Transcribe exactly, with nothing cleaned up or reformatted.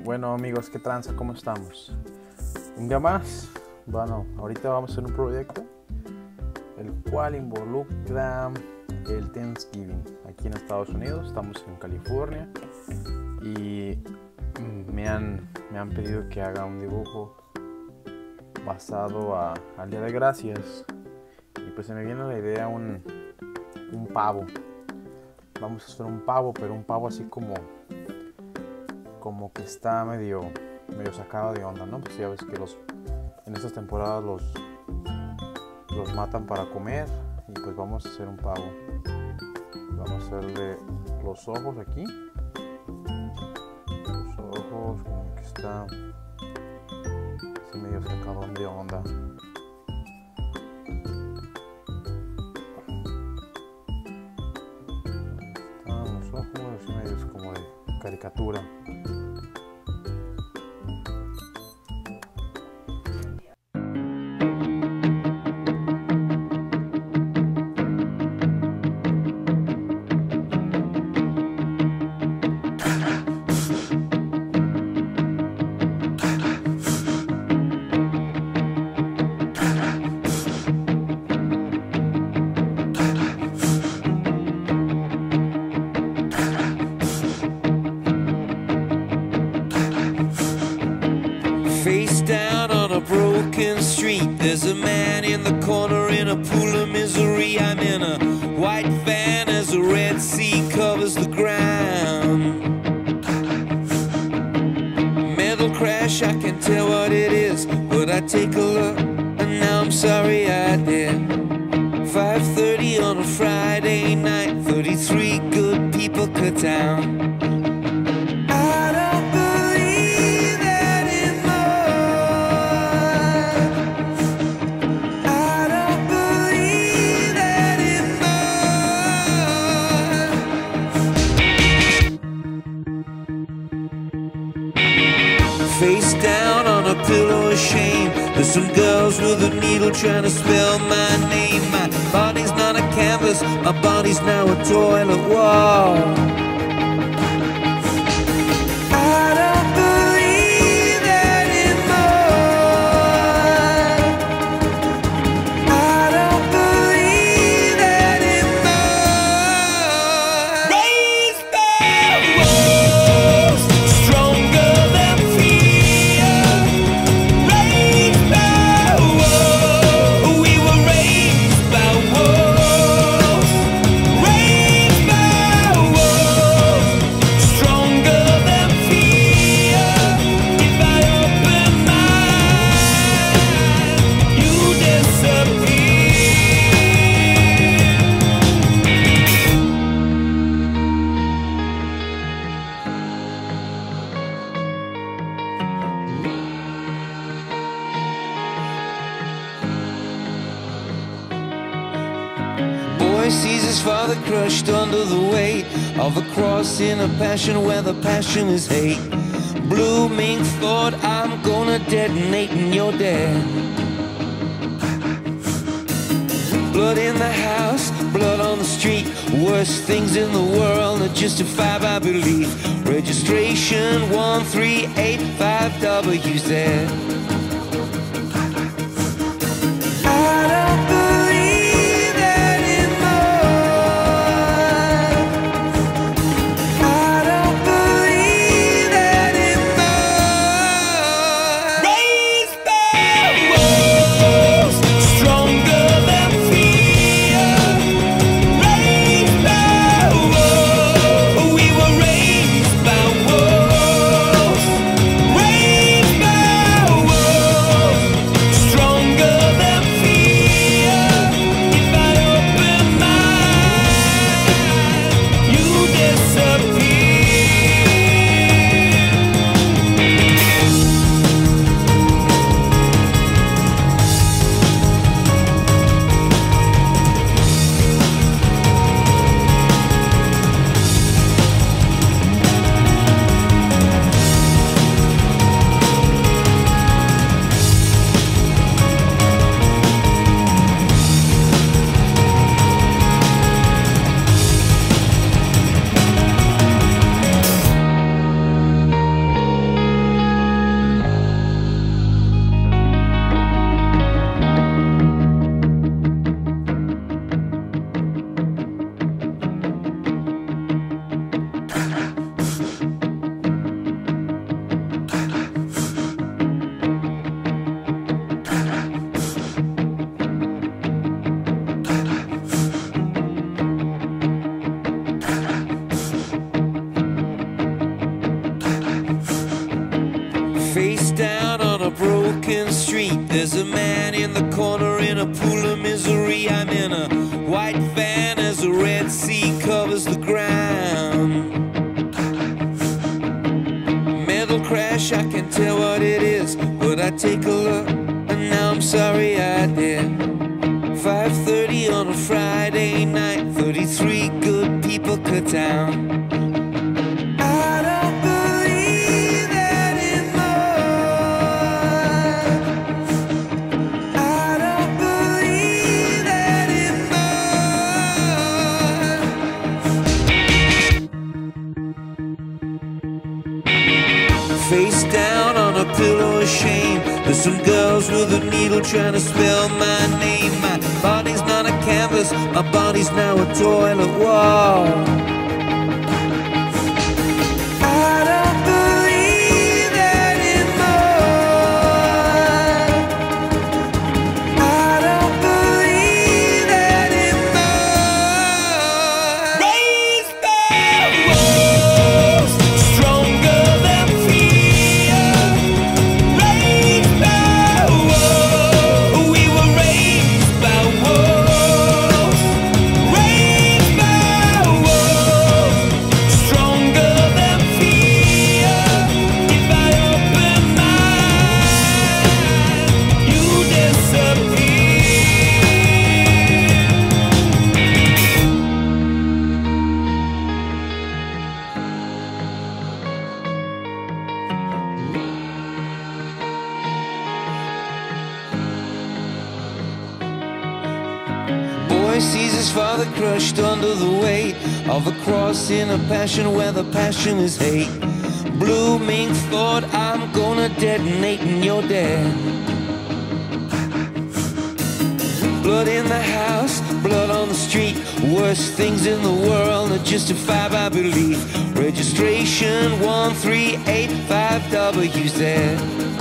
Bueno amigos, ¿qué tranza? ¿Cómo estamos? Un día más. Bueno, ahorita vamos a hacer un proyecto el cual involucra el Thanksgiving aquí en Estados Unidos. Estamos en California y me han, me han pedido que haga un dibujo basado a, al Día de Gracias, y pues se me viene la idea un, un pavo. Vamos a hacer un pavo, pero un pavo así como como que está medio medio sacado de onda, ¿no? Pues ya ves que los en estas temporadas los los matan para comer, y pues vamos a hacer un pavo. Vamos a hacerle los ojos aquí, los ojos como que está así medio sacado de onda. Están los ojos así medios como de caricatura. Face down on a broken street, there's a man in the corner in a pool of misery. I'm in a white van as the Red Sea covers the ground. Metal crash, I can tell what it is, but I take a look and now I'm sorry I did. five thirty on a Friday night, thirty-three good people cut down. Face down on a pillow of shame, there's some girls with a needle trying to spell my name. My body's not a canvas, my body's now a toilet wall. I don't believe anymore. I don't believe anymore. Raised by wolves, stronger than sees his father crushed under the weight of the cross in a passion where the passion is hate. Blooming thought, I'm gonna detonate and you're dead. Blood in the house, blood on the street. Worst things in the world are justified by belief. Registration one three eight five W Z. I don't Stronger than fear. There's a man in the corner in a pool of misery. I'm in a white van as the Red Sea covers the ground. Metal crash, I can tell what it is, but I take a look and now I'm sorry I did. five thirty on a Friday night, thirty-three good people cut down. Face down on a pillow of shame. There's some girls with a needle trying to spell my name. My body's not a canvas, my body's now a toilet wall. I don't believe anymore. I don't believe anymore. Raise the walls, stronger than sees his father crushed under the weight of a cross in a passion where the passion is hate. Blooming thought, I'm gonna detonate and you're dead. Blood in the house, blood on the street. Worst things in the world are justified by belief. Registration one three eight five W Z.